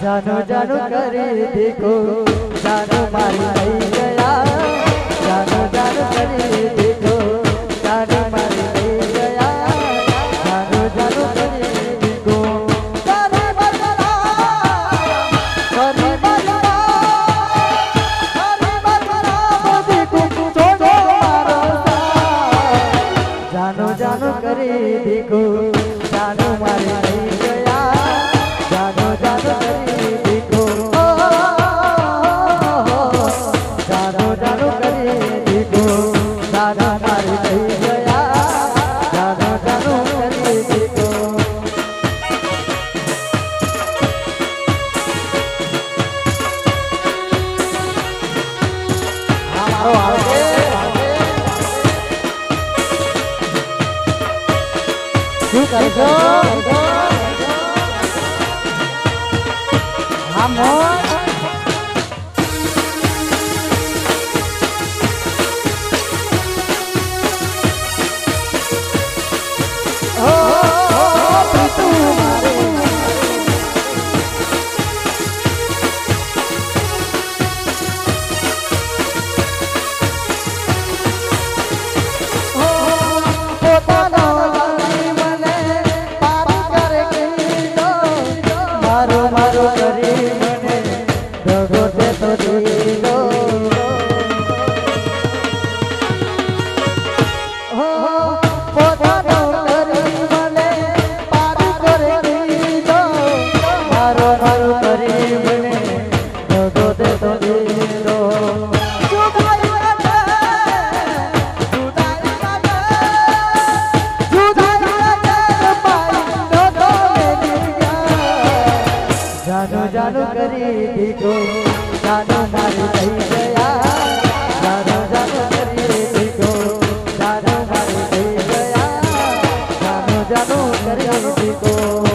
जानो जानो करे देखो जानो मारी नहीं गया जानो जानो करे देखो जानो मारी नहीं गया जानो जानो करे देखो करे बदला देखो छोड़ो मारो जानो जानो करे देखो जानो मारी नहीं गया जानो जानो करे देखो जानो जानो करे देखो जानो मारी नहीं गया जानो जानो करे देखो हमारो आगे क्यों कर दो हम मारो करे मने दगो दे तो दीलो हो पोतानो करे मने पारी करे दीलो मारो मारो करे मने दगो दे तो दीलो जानो जानो करे देखो जानो मारी नहीं गया जानो जानो करे देखो जानो मारी नहीं गया जानो जानो करे देखो